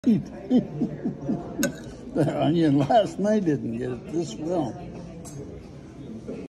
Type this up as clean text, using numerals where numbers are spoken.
The onion last night didn't get it this well.